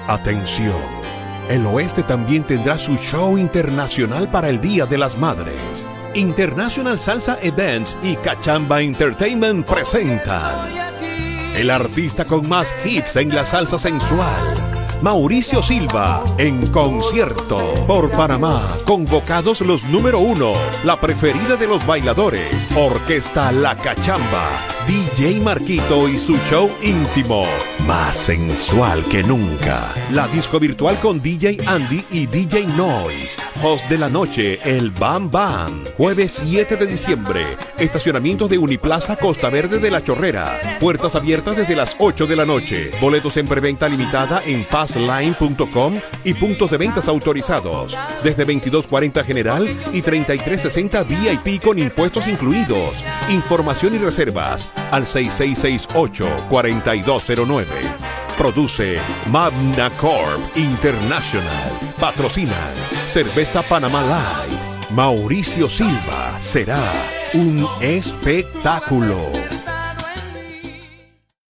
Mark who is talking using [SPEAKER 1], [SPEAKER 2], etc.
[SPEAKER 1] Atención, el Oeste también tendrá su show internacional para el Día de las Madres. International Salsa Events y Cachamba Entertainment presentan el artista con más hits en la salsa sensual, Mauricio Silva, en concierto por Panamá. Convocados los número 1, la preferida de los bailadores, Orquesta La Cachamba, DJ Marquito y su show íntimo, más sensual que nunca. La disco virtual con DJ Andy y DJ Noise. Host de la noche, el Bam Bam. Jueves 7 de diciembre, estacionamientos de Uniplaza Costa Verde de La Chorrera. Puertas abiertas desde las 8 de la noche. Boletos en preventa limitada en passline.com y puntos de ventas autorizados. Desde 22.40 general y 33.60 VIP con impuestos incluidos. Información y reservas al 6668-4209. Produce Magna Corp International. Patrocinan Cerveza Panamá Light. Mauricio Silva será un espectáculo.